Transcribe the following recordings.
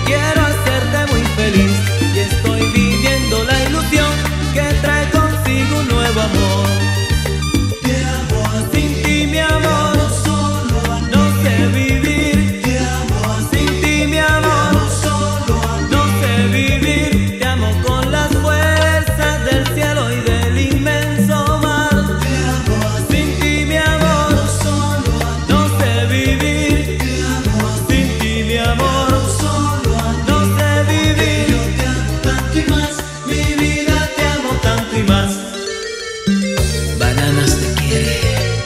quiero hacerte muy feliz y estoy viviendo la ilusión que trae consigo un nuevo amor. Te amo a ti, Sin ti mi amor, solo a ti. no sé vivir. Te amo a ti, Sin ti mi amor, solo a ti. no sé vivir. Te amo con las fuerzas del cielo y del inmenso mar. Te amo a ti, Sin ti mi amor, solo a ti. no sé vivir. Te amo a ti, Sin ti mi amor, solo a ti. no sé vivir. Yo te amo tanto y más, mi vida Te amo tanto y más. Bananas te quiere.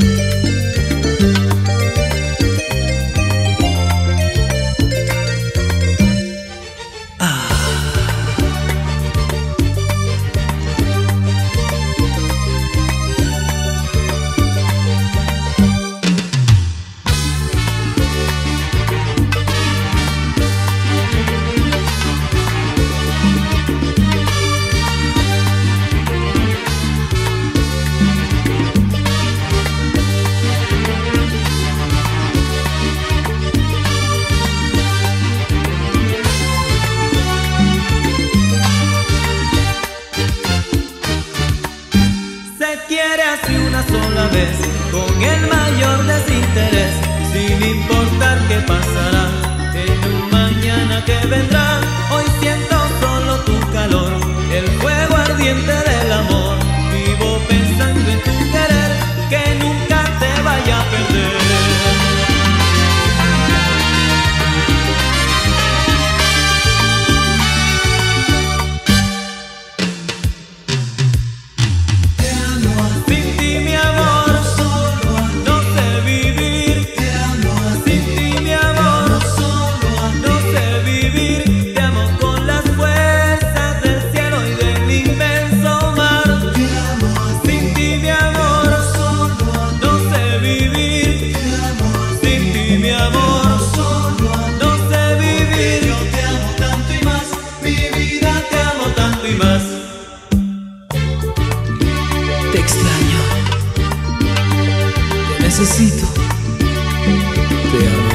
Se quiere así una sola vez, con el mayor desinterés, sin importar qué pasará en un mañana que vendrá. Hoy siento solo tu calor, el fuego ardiente del amor. Vivo pensando en tu querer, que nunca te vaya a perder. te amo a ti, Sin ti mi amor, solo a ti. no sé vivir. Te amo a ti, Sin ti mi amor, solo a ti. no sé vivir. Te amo con las fuerzas del cielo y del inmenso mar. Te amo a ti, Sin ti mi amor, solo a ti. no sé vivir. Te amo a ti, Sin ti mi amor, solo a ti. no sé vivir. Yo te amo tanto y más, mi vida Te amo tanto y más. Te extraño. Te necesito. Te amo.